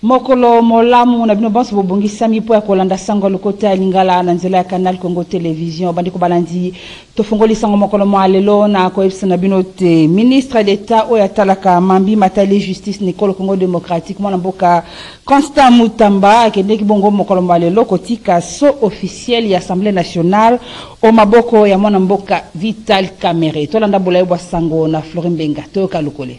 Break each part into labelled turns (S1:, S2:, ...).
S1: Mokolo molamu na bino bonso bobongisa mipo ya kolanda sango lokota ya lingala na nzela ya Canal Congo Télévision bandiko balandi tofungoli sango mokolo mwalelo na koepsa na bino te ministre d'État oya talaka mambi matali justice Nicole Congo démocratique mwana mboka Constant Mutamba akendeki bongo mokolo mwalelo kotika so officiel ya Assemblée nationale o maboko ya mwana mboka Vital Kamerhe tolanda bolayo bwa sango na Florin Benga toka lokole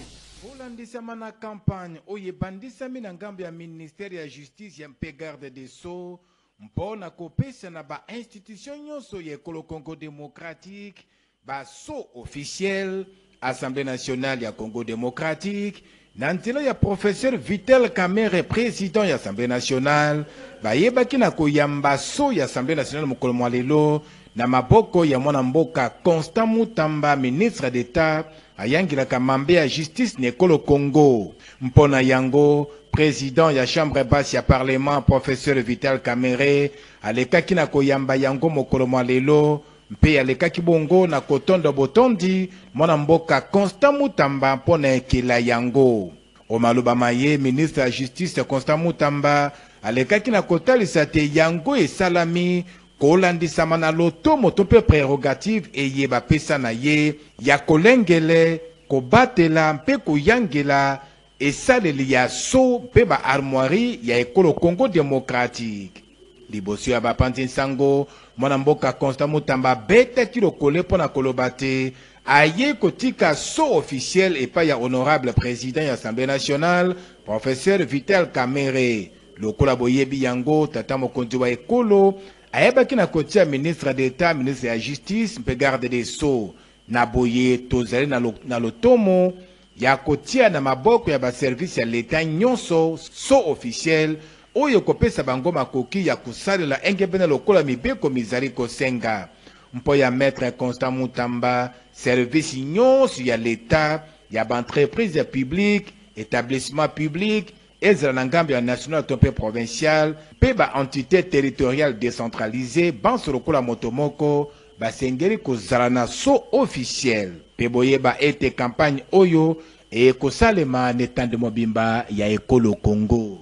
S2: Mana campagne oye bandisa mina ngambo ya ministère ya justice ya mpe garde des sceaux mpona kopesa na ba institution nyonso ya ekolo Congo démocratique ba so officiel Assemblée nationale ya Congo démocratique na nzela ya professeur Vital Kamerhe président ya Assemblée nationale bayebaki na koyamba so ya Assemblée nationale mokolo mwalelo na maboko ya mwana mboka Constant Mutamba ministre d'État ayangilaka mambe ya justice na ekolo Congo mpona yango président ya chambre basse ya parlement professeur Vital Kamerhe alekaki na koyamba yango mokolo mwalelo mpe alekaki bongo na kotondo botondi mwana mboka Constant Mutamba mpona ekela yango omaloba maye ministre ya justice Constant Mutamba alekaki na kotalisa te yango esalami kolandisama na lotomo to mpe prérogative eyeba pesa na ye ya kolengele kobatela mpe koyangela esaleli ya so mpe ba armoirie ya ekolo Congo démocratique liboso ya bapanzi nsango mwana mboka Constant Mutamba betaki lokole mpona koloba te aye kotika so officiel epai ya honorable président ya Assemblée nationale professeur Vital Kamerhe lokola boyebi yango tata mokonzi wa ekolo ayebaki na kotia ministre d'État ministre ya justice mpe garde des sceaux na boye tozali na lotomo ya kotia na maboko ya baservice ya l'État nyonso so officiel oyo kopesa bango makoki ya kosalela engebena lokola mibeko mizali kosenga mpo ya maître Constant Mutamba service nyonso ya l'État ya baentreprise publique établissement public ezala na ngambo ya national to mpe provincial mpe baentité territoriale décentralisée banso lokola moto moko basengeli kozala na so officiel mpe boyeba ete campagne oyo ekosalema na etando mobimba ya ekolo Congo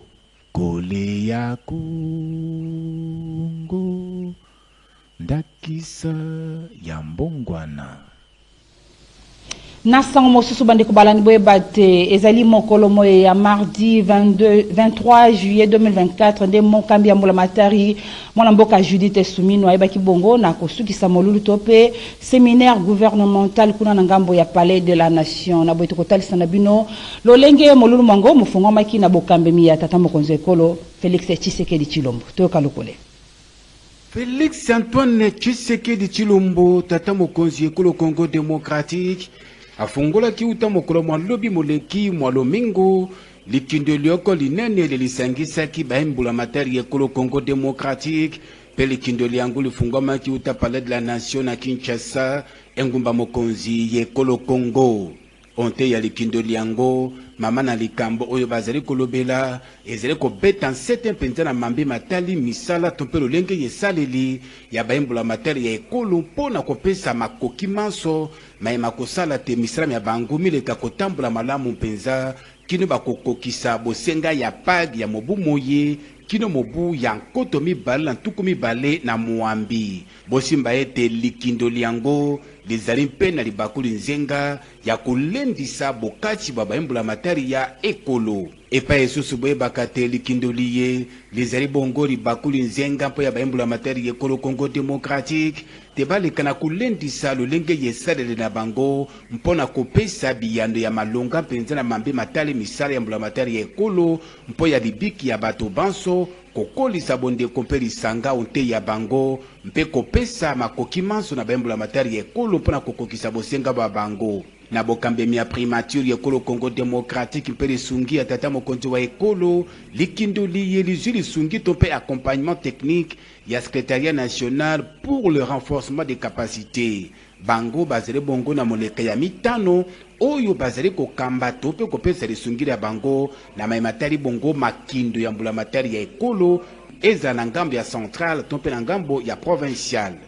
S2: kole ya Congo ndakisa ya mbongwana
S1: Nasango mosusu bande kubalani boyebate ezali mokolo moye ya mardi 23 juillet 2024 nde mokambi ya mbula matari mwana mboka Judith Sumino ayebaki bongo na kosukisa molulu tope séminaire gouvernemental kuna na ngambo ya palais de la nation na boyeto kotalisa na bino lolenge molulu mwango mufungwamaki na bokambemi ya tata mokonzi ekolo Félix Tshisekedi Tshilombo toyoka lokole
S2: Félix Antoine Tshisekedi Tshilombo tata mokonzi ekolo Congo démocratique afungola kiuta mokolo mwa lobi moleki mwa lomingo likindo lioko linene lilisangisaki baimbula matari ekolo Congo démocratique pe likindo liangu lifungwama kiuta palais de la nation na Kinshasa engumba mokonzi ekolo Congo onte ya likindo liango mama na likambo oyo bazali kolobela ezali kobeta nsete mpenza na mambe matali misala tompe lolenge yesaleli ya baimbula matari ya ekolo mpona kopesa makoki manso mayema kosala te misala ya bango mileka kotambola malamu mpenza kino bakokokisa bosenga ya pag ya mobu moye kino mobu ya nkoto mibale na ntuku mibale na muambi bosimba ete likindo liango lizali mpe na libakuli nzenga ya kolendisa bokati bwa baimbula matari ya ekolo epa esusu boyebaka te likindo liye lizali bongo libakuli nzenga mpo ya baimbula matari ya ekolo Congo démocratique te baleka na kolendisa lolenge yesalele na bango mpona kopesa biyando ya malonga mpenza na mambe matali misala ya mbula matari ya ekolo mpo ya libiki ya bato banso kokolisa bondeko mpe lisanga onte ya bango mpe kopesa makoki manso na baimbula matari ya ekolo mpona kokokisa bosenga bwa bango na bokambemi ya primature ya ekolo Congo démocratique mpe lisungi ya tata mokonzi wa ekolo likindo liye lizwi lisungi to mpe accompagnement technique ya secrétariat national pour le renforcement des capacités bango bazali bongo na moleka ya mitano oyo bazali kokamba to mpe kopesa lisungi ya bango na maimatari bongo makindo ya mbula matari ya ekolo eza na ngambo ya centrale to mpe na ngambo ya provincial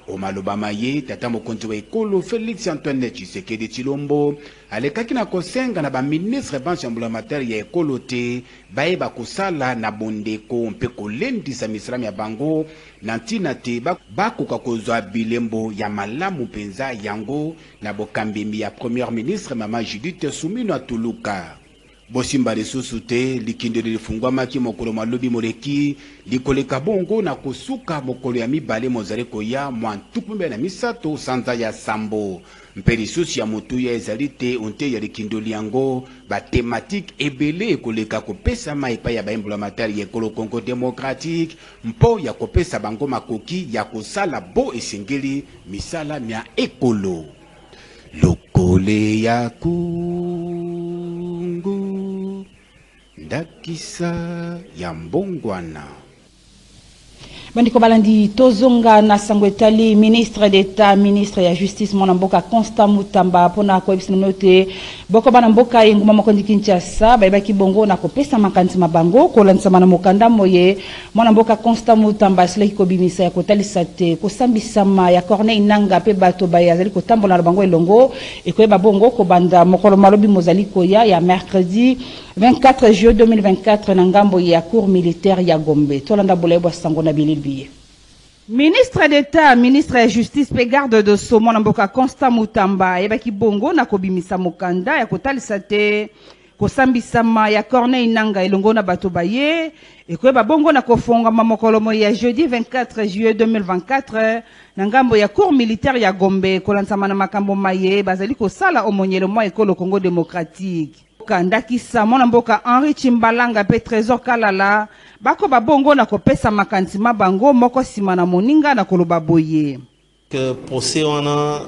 S3: Omaloba maye tata mokonzi wa ekolo Félix Antoine Tshisekedi Tshilombo alekaki na kosenga na ba ministre emblémataire ya ekolo te bayeba kosala na bondeko mpe kolendisa misala ya bango na ntina te bakoka kozwa bilembo ya malamu mpenza yango na bokambemi ya première ministre mama Judith Suminwa Atuluka. Bosimba lisusu te likindeli lifungwamaki mokolo malobi moleki likoleka bongo na kosuka mokolo ya mibale mozali koya mwa ntuku mbe na misato sanza ya sambo mpe lisusu ya motuya ezali te onte ya likindoli yango batematike ebele ekoleka kopesama epai ya baemblémataire ya ekolo Congo démocratique mpo ya kopesa bango makoki ya kosala bo esengeli misala mya ekolo lokole ya kungu ndakisa ya mbongwana.
S1: Bandiko balandi tozonga na sangwetali ministre d'État ministre ya justice mwana mboka Constant Mutamba pona ko ebisinote boko bana mboka enguma makondi Kinshasa bayebaki bongo na kopesa makanzi mabango kolanisa mana mokanda moye mwana mboka Constant Mutamba silaki kobimisa ya kotalisa te kosambisama ya Corneille Nanga pe bato bayazali kotambola na bango elongo ekoyeba bongo ko banda mokolo malobi mozali koya ya mercredi 24 juillet 2024 na ngambo ya cour militaire ya Gombe tolanda bolebo sango na bilili. Ministre d'État, ministre de Justice, pe garde de so mwana mboka Constant Mutamba ebaki bongo na kobimisa mokanda ya kotalisa te kosambisama ya Corneille Nanga elongo na bato baye ekoyeba bongo na kofonga mokolo ya jeudi 24 juillet 2024 na ngambo ya cour militaire ya Gombe kolansama na makambo maye bazali kosala omonyelo mwa ekolo Congo démocratique. Ndakisa mwana mboka Henri Chimbalanga pe Trésor Kalala bako babongo na kopesa makanzi mabango moko sima na moninga na koloba boye
S4: que procès wana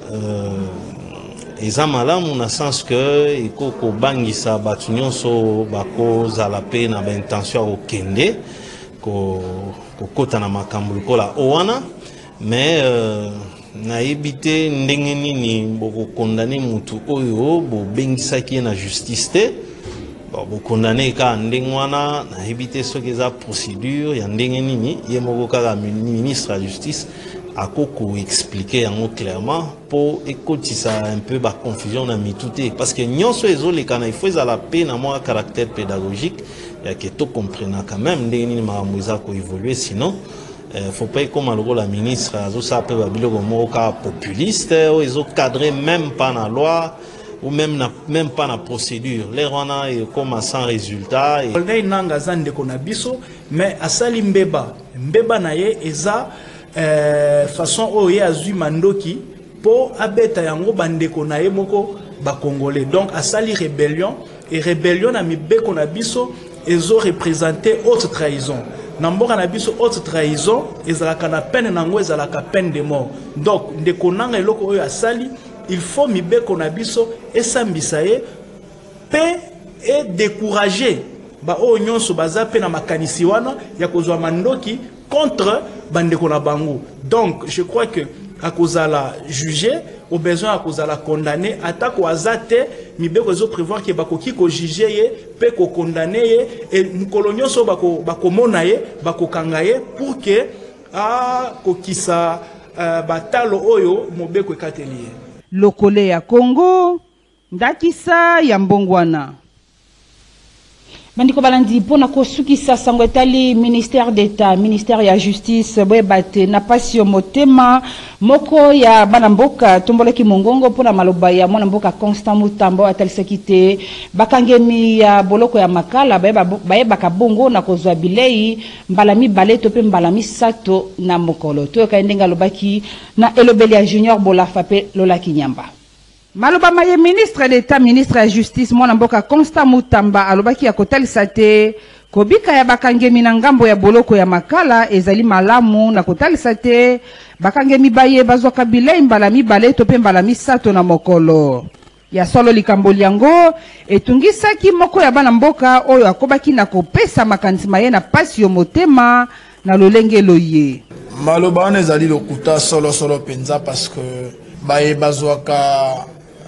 S4: eza malamu na sens que iko ko bangisa batu nyonso bako zala pe na ba intention ko kende ko kota na makambo lokola owana mais na ebite ndenge nini boko condamner mutu oyo bo bengisaki na justice te bo condamner ka ndenge wana na ebite soki eza procédure ya ndenge nini ye moko kaka ministre de justice akoko expliquer yango clairement pour ekotisa un peu ba confusion na mitute parce que nyonso ezoleka na ifo ezala pe na moi caractère pédagogique ya que to comprendre quand même ndenge nini makambo eza ko évoluer sinon faut pas comme la ministre ça peut être populiste ou ils ont cadré même pas la loi ou même pas la procédure les rana comme sans résultat et
S5: Corneille Nanga zande kona biso mais asali mbeba na ye eza façon oye azui mandoki po abeta yango bandeko na ye moko ba congolais donc asali rébellion et rébellion na mibeko na biso ezo représenter haute trahison. Namboka na biso haute trahison ezalaka na peine nango ezalaka peine de mort. Donc ndeko nanga eloko oyo asali il faut mibeko na biso esambisa ye pe et décourager ba oyo nyonso baza pe na makanisi wana ya kozwa mandoki contre bandeko na bango. Donc je crois que à cause la juger au besoin à cause la condamner attaque au azate mibeko zo prévoir que bakoki ko juger ye pe ko condamner ye et mkolonyo so bako mona ye bako kangaye pour que ko kisa batalo oyo mobeko ekateli
S1: lokole ya Congo ndakisa ya mbongwana. Bandiko balandi pona kosukisa sango etali ministère d'État ministère ya justice boyebate na pasio motema moko ya bana mboka tomboleki mongongo pona maloba ya mwana mboka Constant Mutamba atalisaki te bakangemi ya boloko ya makala bayebaka bongo na kozwa bilei mbala mibale to pe mbala misato na mokolo to kaendenga lobaki na elobeli ya Junior Bolafa pe Lola Kinyamba. Maloba maye ministre d'État ministre ya justice mwana mboka Constant Mutamba alobaki ya kotalisa te kobika ya bakangemi na ngambo ya boloko ya makala ezali malamu na kotalisa te bakangemi baye bazwaka bilei mbala mibale to pe mbala misato na mokolo ya solo likambo liango etungisaki moko ya bana mboka oyo akobaki na kopesa makanisi maye na pasi yo motema na lolenge loye
S6: maloba wana ezali lokuta solo penza parce que baye bazwaka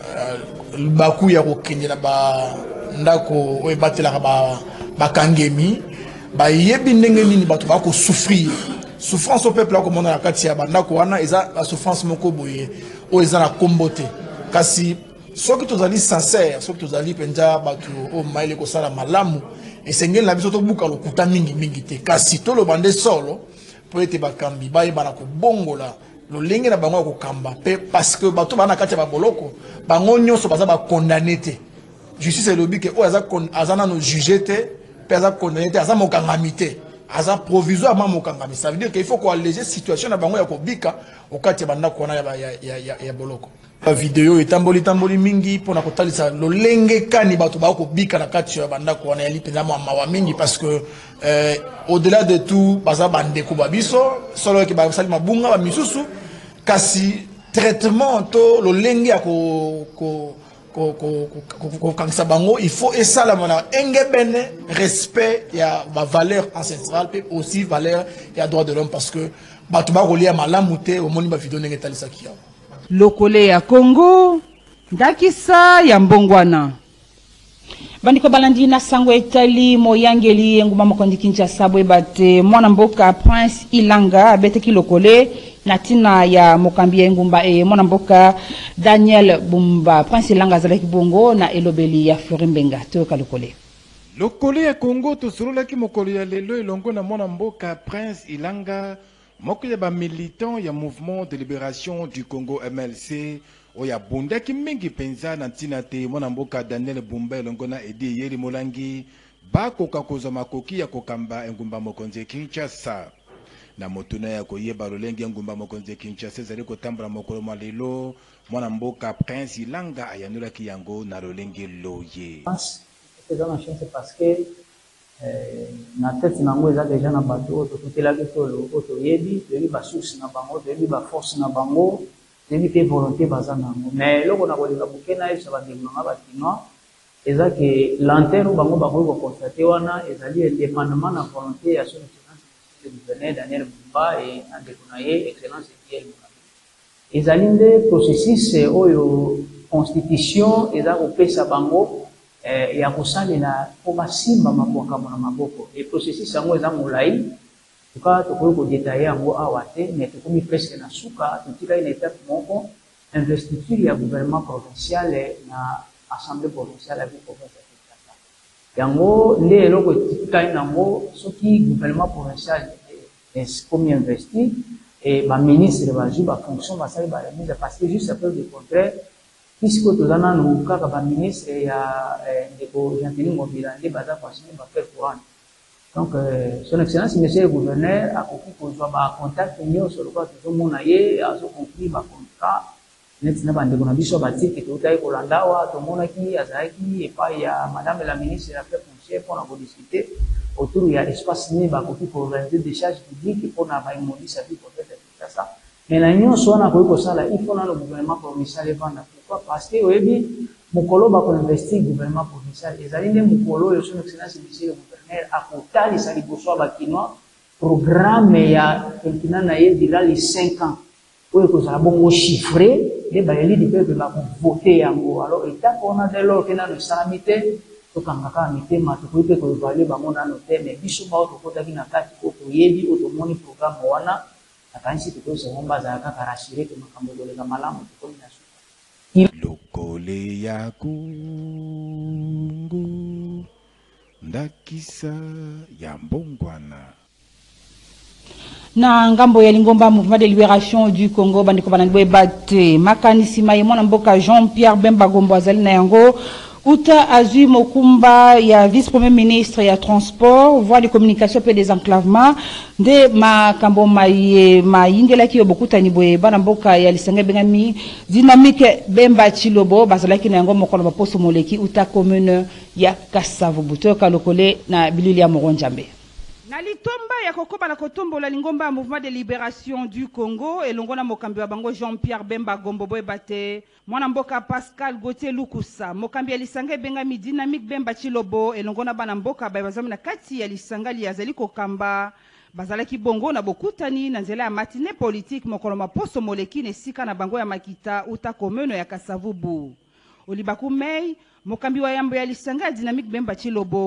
S6: baku ya kokende na ba ndako oyo batelaka bakangemi bayebi ndenge nini bato bako souffrir souffrance au peuple là comme on a la katia banda ko wana eza la souffrance moko boye o eza na kombote kasi soki tozali sincère soki tozali penza batu o maile ko sala malamu esengeli na biso to buka lokuta mingi te kasi to lo bande solo po ete bakambi baye bana ko bongola lo lenge na bango ko kamba pe parce que batu bana katia ba boloko bango nyonso baza ba condamné te justice elobi ke o azana no juger te pe aza condamné te aza mokangami te aza provisoirement mokangami ça veut dire qu'il faut qu'on alléger situation na bango ya kobika okati banda kona ya boloko ba vidéo etamboli mingi pona kotalisa lolenge kani bato ba kobika na kati ya banda kona ya lipenza mawa mingi parce que au-delà de tout baza bande ko babiso solo ke ba sali mabunga ba misusu kasi traitement to lolenge ya ko il faut et ça la mona engebene respect ya ba valeur ancestrale et aussi valeur ya droit de l'homme parce que batu ba kolia malamu te au moni ba vidéo ndenge talisa kia
S1: lokole ya Congo ndakisa ya mbongwana bandiko balandi na sango etali moyangeli nguma mokondi Kinshasa bwe bate mwana mboka Prince Ilanga abeteki lokole natina ya mokambi ya ngumba mwana mboka Daniel Bumba Prince Ilanga zalaki bongo na elobeli ya Furimbenga toka lokole
S2: ya Congo tosololaki mokolo ya lelo elongo na mwana mboka Prince Ilanga moko ya ba militant ya mouvement de libération du Congo MLC oya bundaki mingi penza na ntina te mwana mboka Daniel Bumba elongo na Edi Yeri Molangi bakoka kozwa makoki ya kokamba engumba mokonzi Kinshasa na motuna ya koyeba lolenge ngumba mokonzi Kinshasa ezali kotambola mokolo mwa lelo mwana mboka Prince Ilanga ayanulaki yango na lolenge loye
S7: parce que na tête nango eza déjà na bato totutelaki tolo otoyebi toyebi basusi na bango toyebi baforce na bango toyebi mpe volonté baza nango mais eloko na kolinga moke na yebisa bandeko nanga bakinois eza ke lanterne oyo bango bakoki kokonstate wana ezali indépendamment na volonté ya son excellence le gouverneur Daniel Bumba e na ndeko na ye excellence Etienne Mokambi ezali nde processus oyo constitution eza kopesa bango ya kosalela po basimba makambo na maboko et processus yango eza molai tuka tokoki kodetaye yango awa te mais tokomi presque na suka totikali na étape moko investiture ya gouvernement provincial na assemblée provinciale ya province ya Kinshasa yango nde eloko etikali nango soki gouvernement provincial komi investi et baministre bazwi bafonction basali baremise parce que juste après le contraire puisque tozana no kaka ba ministre ya ndeko Jean-Denis Ngobila nde baza kwasine ba faire courant donc son excellence monsieur le gouverneur akoki kozwa ba contact nyonso lokwa tozomona ye azo conclure ba contrat neti na bandeko na biso batiki totai kolandawa tomonaki azalaki epai ya madame la ministre ya affaires foncières pour discuter autour ya espace ne bakoki koorganiser des charges publiques pour na ba immobilier sa vie prophète de ça mais la nyonso wana koki kosala il faut na le gouvernement provincial evanda parce que oyebi mokolo bako investir gouvernement provincial ezali nde mokolo yo son excellence monsieur le gouverneur akotalisa liboso bakinois programme ya quinquennat na ye dira les 5 ans oyo kozala bongo chiffré nde bayeli di peuple bakovote yango alors etat mpona dès lors ke nano esalami te tokangaka mitema tokoki mpe koevalue bango nano te mais biso bao tokotaki na kati oyo toyebi oyo tomoni programme wana nakanisi tokoyosango bazala kaka rassure ke makambo koleka malamu tokomi na
S2: lokole ya Congo ndakisa ya mbongwana
S1: na ngambo ya lingomba mouvement de libération du Congo bandiko banandwe bate makanisi maye mwana mboka Jean-Pierre Bemba Gombo azali na yango uta azui mokumba ya vice-premier ministre ya transport voie de communication et des enclavements de makambo mayingelaki yo bokutani boye bana mboka ya lisanga bengami dynamique Bemba Chilobo bazalaki na yango mokolo baposo moleki uta commune ya Kasavu butoka lokole na bilili ya Moronjambe na litomba ya kokoba na kotombola lingomba mouvement de libération du Congo elongo na mokambi wa bango Jean-Pierre Bemba Gombo boye bate mwana mboka Pascal Gauthier Lukusa mokambi ya lisanga bengami dynamique Bemba Chilobo elongo na bana mboka bazami na kati ya lisanga li azali kokamba bazalaki bongo na bokutani na nzela ya matinée politique mokolo maposo moleki nesika na bango ya Makita uta commune ya Kasavubu Olibaku Mei mokambi wa yambo ya lisanga dynamique Bemba Chilobo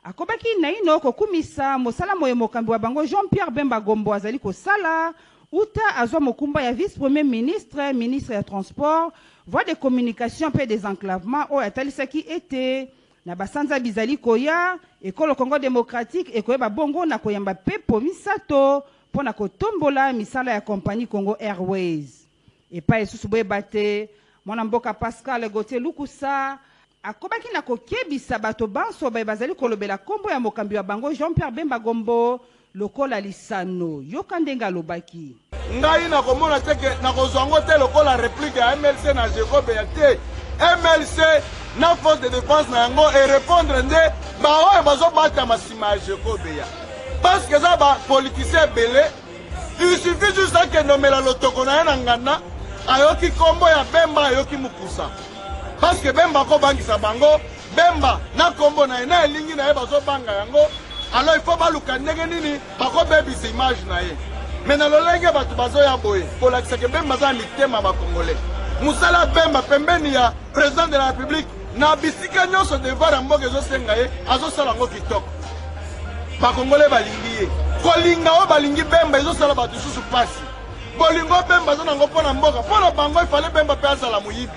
S1: akobaki naino kokumisa mosala moye mokambi wa bango Jean-Pierre Bemba Gombo azali kosala uta azwa mokumba ya vice-premier ministre, ministre ya transport, voie de communication pe des enclavements oyo atalisaki ete na basanza bizali koya ekolo Congo démocratique ekoyeba bongo na koyamba pepo misato pona kotombola misala ya compagnie Congo Airways. Epa esusu boyeba te mwana mboka Pascal Gauthier Lukusa akobaki na kokebisa bato banso bazali kolobela kombo ya mokambi wa bango Jean-Pierre Bemba Gombo lokola lisano yoka ndenga lobaki
S8: ngai na komona teke na kozwango te lokola réplique ya MLC na Jacob ya te MLC na force de défense na yango et répondre nde baoyo bazobata masima ya Jacob ya parce que ça ba politicien belé il suffit juste que nomela lotoko na yana ngana ayoki kombo ya Bemba ayoki mukusa parce que Bemba ko bangisa bango Bemba na kombo na ena elingi na ye bazobanga yango alors il faut baluka ndenge nini bako bebisa image na ye mais na lolenge batu bazoya boye kolakisa ke Bemba za mitema ba congolais musala Bemba pembeni ya président de la République na bisika nyonso devoir mboka ezosenga ye azosala ngo kitoko ba congolais balingi ye kolinga o balingi Bemba ezosala batu susu pasi bolingo Bemba zo nango pona mboka pona bango il fallait Bemba pe azala muyibi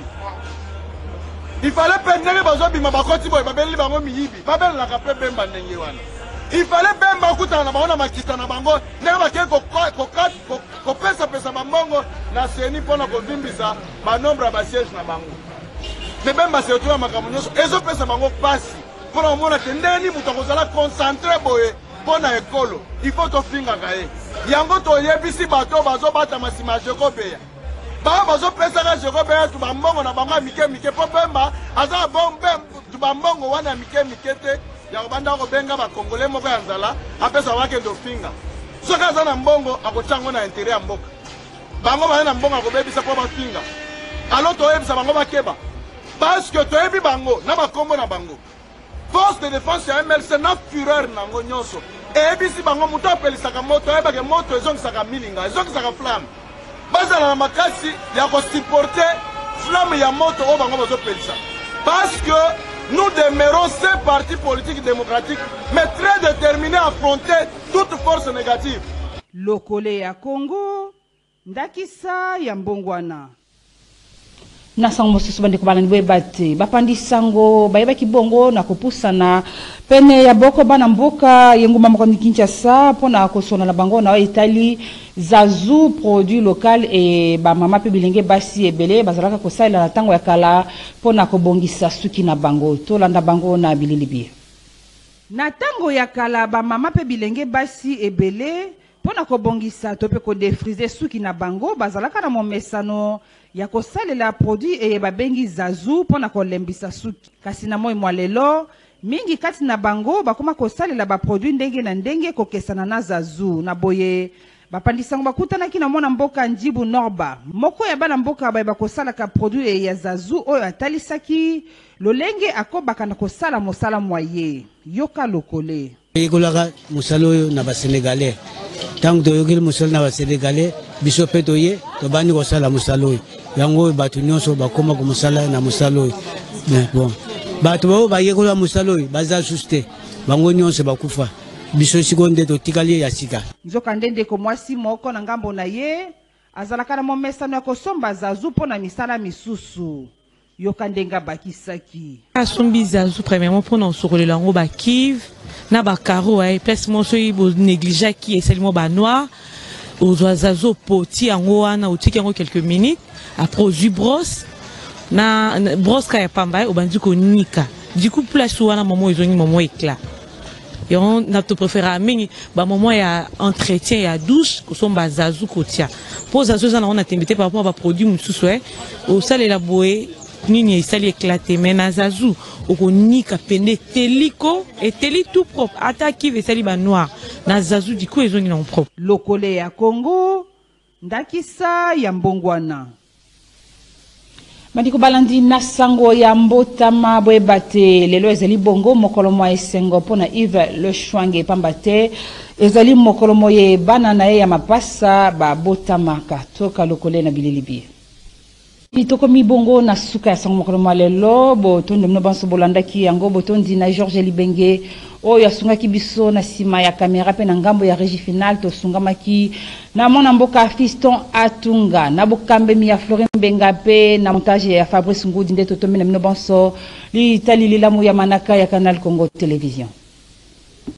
S8: il fallait pe ndenge bazobima bakoti boye babeli bango miyibi babelaka pe Bemba ndenge wana il fallait Bemba okutana na bango na makita na bango ndenge bakei kopesa pesa bambongo na seni mpona kovimbisa banombre ya basiège na bango me Bemba seotoya makambo nyonso ezopesa bango pasi mpona komona ke ndeni moto akozala concentré boye mpona ekolo il faut tofingaka ye yango toyebisi bato bazobata masima ya Jekobeya bao bazopesaka Jekobeya tu bambongo na bango ya mike mpo Bemba aza tu bambongo wana ya mike te ya banda kobenga bakongole moko ya nzala apesa wakende ofinga soki aza na mbongo akotyango na intere ya mboka bango baye na mbongo akobebisa mpo bafinga alo toyebisa bango bakeba parce que toyebi bango na bakombo na bango force de défense ya MLC na fureur nango nyonso eyebisi bango moto apelisaka moto oyebake moto ezongisaka milinga ezongisaka flamme bazala na makasi ya kosupporte flamme ya moto oyo bango bazopelisa parce que nous demeurons ces partis politiques démocratiques mais très déterminés à affronter toute force négative.
S1: Lokole ya Congo ndakisa ya mbongwana na sango mosusu bandi kubalani bwebate bapandi sango bayeba kibongo na kupusana pene ya boko bana mboka yenguma mokoni Kinshasa pona kosona na bango na Itali zazu produit local et ba mama pe bilenge basi ebele bazalaka kosala na tango ya kala pona kobongisa suki na bango to landa bango na bililibi na tango ya kala ba mama pe bilenge basi ebele pona kobongisa to pe ko defriser suki na bango bazalaka na momesano ya kosalela produit e babengi zazu pona kolembisa suki kasi na moi mwalelo mingi kati na bango bakoma kosalela ba produit ndenge na ndenge kokesana na zazu na boye bapandisango bakutana kina mwana mboka Njibu Norba moko ya bana mboka ba kosala ka produit ya zazu oyo atalisaki lolenge akobaka na kosala mosala moye yoka lokole
S9: ekolaka musalo na ba Sénégalais tant que yokil musalo na ba Sénégalais biso pe toye to bani kosala musalo yango batu nyonso bakoma ko musala na musalo mais bon batu bo ba yekola musalo baza juste bango nyonso bakufa biso sikonde to tikali ya sika
S1: nzoka ndende ko mwasi moko na ngambo na ye azalaka na momesano ya kosomba zazu pona misala misusu yoka ndenga bakisaki
S10: asombi zazu premièrement pona osokole lango ba kiv na ba karo ay place monso ibo négligé qui est seulement ba noir aux zazu poti yango wana otiki yango quelques minutes après au brosse na brosse ka ya pamba obandi ko nika du coup place wana momo ezoni momo éclat et on a to préféré mingi ba moment ya entretien ya douche ko somba zazu kotia pour zazu za na on a tembete par rapport à ba produit mususu au sale la boé nini esali éclaté mais na zazu okonika pende teliko et teli tout propre attaque esali ba noir na zazu du coup ezoni na propre
S1: lokole ya Congo ndakisa ya mbongwana Madiko balandi na sango ya mbotama bwebate lelo ezali bongo mokolo mwa esengo pona Yves Le Chouange pambate ezali mokolo moye bana na ye ya mapasa ba botamaka toka lokole na bililibi Tokomi bongo na suka ya sango mokolo malelo bo tondo mno banso bolanda ki yango botondi na Georges Libenge oyo asungaki biso na sima ya kamera pe na ngambo ya régie finale to sungamaki na mona mboka Fiston Atunga na bokambe mi ya Florin Benga pe na montage ya Fabrice Ngudi nde totomi na mno banso li tali lilamu ya manaka ya Canal Congo Télévision.